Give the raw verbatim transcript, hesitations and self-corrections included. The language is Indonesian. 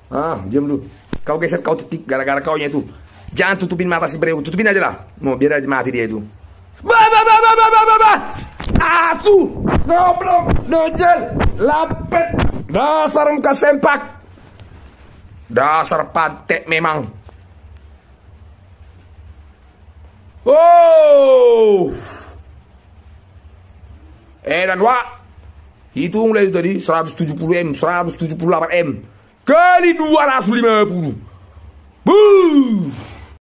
Ah, diam lu. Kau geser, kau cetik gara-gara kaunya itu. Jangan tutupin mata si Breu, tutupin aja lah. Mau biar aja mati dia itu. Ba ba ba ba ba ba ba ba. Asu, goblok, dojel, lapet, dasar muka sempak. Dasar pantek memang. Oh. Eh dan wa. Hitung lah itu tadi seratus tujuh puluh M, seratus tujuh puluh delapan M kali dua ratus lima puluh. Buh.